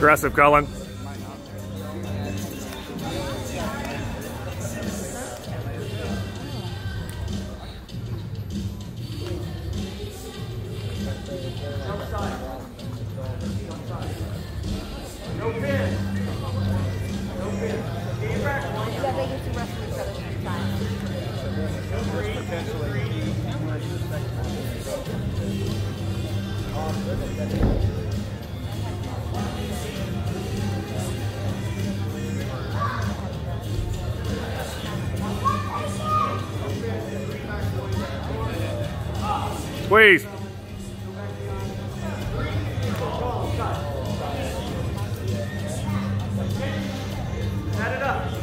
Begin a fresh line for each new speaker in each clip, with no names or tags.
Aggressive, Cullen.
No pin. No pin. Yeah, they get to wrestle each other sometimes.
Squeeze.
Set it up.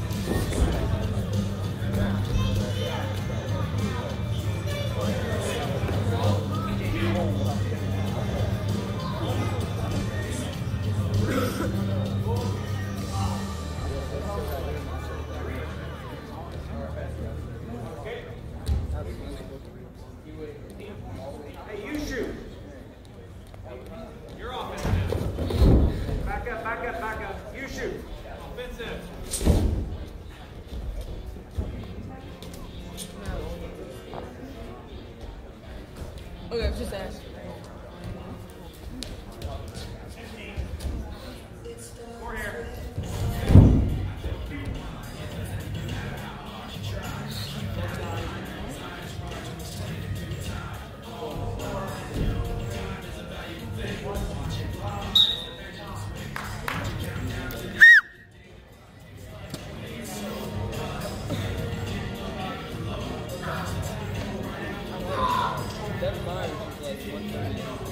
Hey, you shoot. You're offensive. Back up, back up, back up. You shoot. Offensive.
Okay, just ask.
More here.
That fire is like 130.